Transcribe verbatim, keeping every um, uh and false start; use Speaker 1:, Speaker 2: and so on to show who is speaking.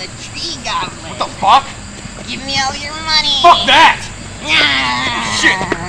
Speaker 1: a tree goblin.
Speaker 2: What the fuck?
Speaker 1: Give me all your money.
Speaker 2: Fuck that!
Speaker 1: Ah.
Speaker 2: Shit!